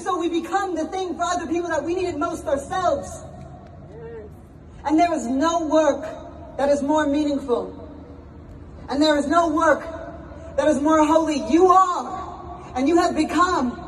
And so we become the thing for other people that we needed most ourselves. And there is no work that is more meaningful. And there is no work that is more holy. You are, and you have become